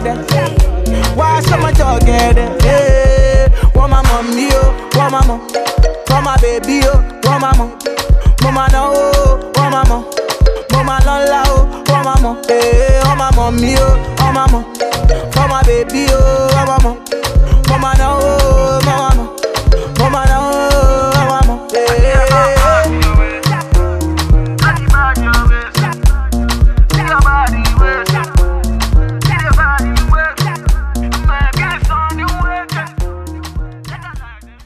Why so much together? Hey, want my mommy, oh, want my mom. Want my baby, oh, want my mom. Mama no, oh, want my mom. Mama lola, oh, want my mom. Hey, want my mommy, oh, want my mom. Want my baby, oh, want my mom. Mama no,